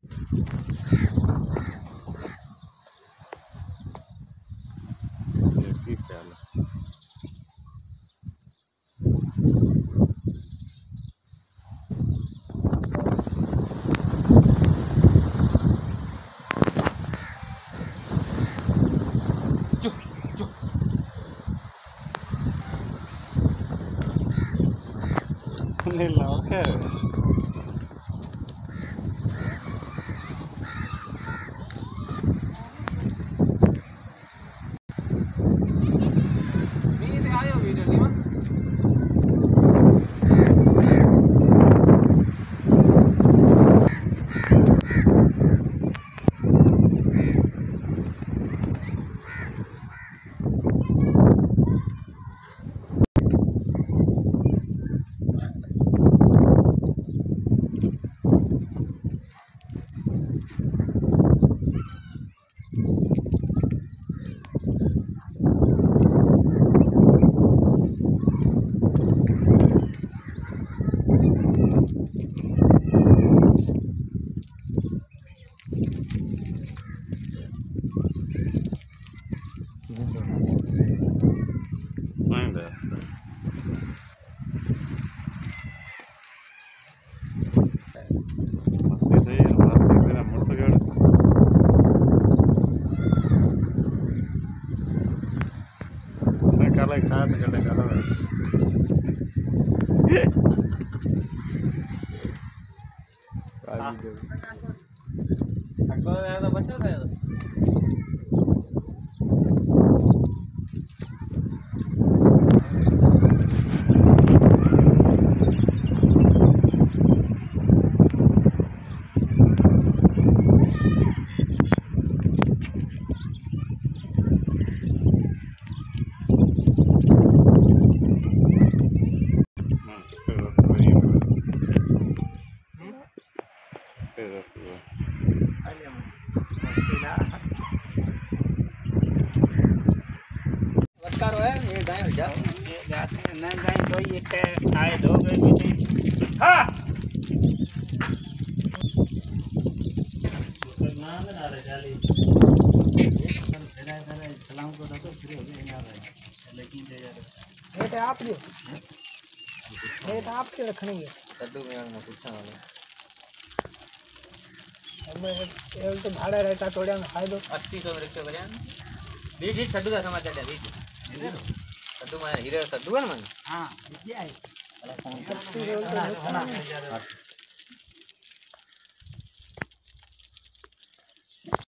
की ख्याल है। नहीं लौके ainda. मस्ती सही है मस्ती मेरा मुर्सगढ़ मैं काला खा तो काला काला काली दे अगला यार बच्चा था यार नमस्कार है ये गाय जा ये जाते हैं ना गाय कोई एक आए दो गए भी हां नाम ना रे जाली सलाम को तो फिर हो गया यार लेकिन दे यार ये तो आप जो ये तो आप के रखने है कद्दू में मैं पूछा वाला हमें ये तो भाड़ा रहता थोड़ा में खाई दो 3800 में रखो भैया बीज छड्डू का समाचार दे बीज कद्दू में हीरे कद्दू है ना मन हां ये है तो